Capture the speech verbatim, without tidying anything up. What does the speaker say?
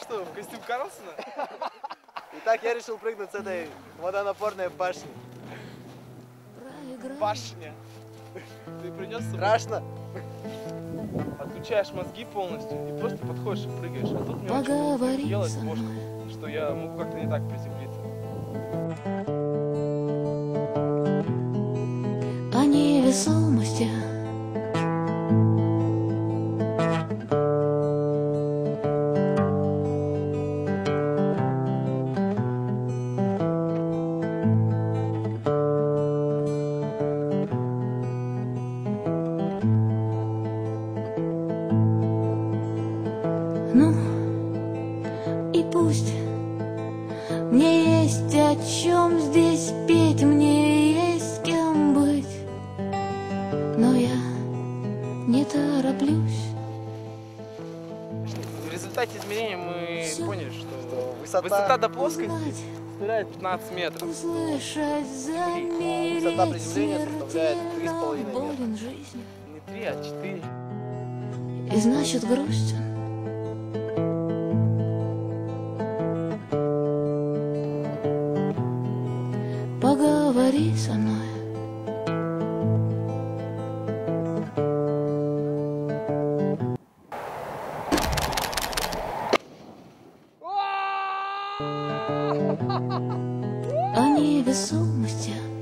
что, в костюм Карлсона? Итак, я решил прыгнуть с этой водонапорной башни. Башня. Ты принес с собой? Страшно? Отключаешь мозги полностью и просто подходишь и прыгаешь. А тут мне очень делать сложно, что я могу как-то не так приземлиться. О невесомости. Ну, и пусть мне есть о чем здесь петь, мне есть кем быть, но я не тороплюсь. В результате измерения мы Всё. поняли, что Высота, высота до плоскости составляет пятнадцать метров. Услышать, замереть, Высота приземления составляет три с половиной метра. болен жизнью. Не три, а четыре. И значит грустен. Поговори со мной. О невесомости.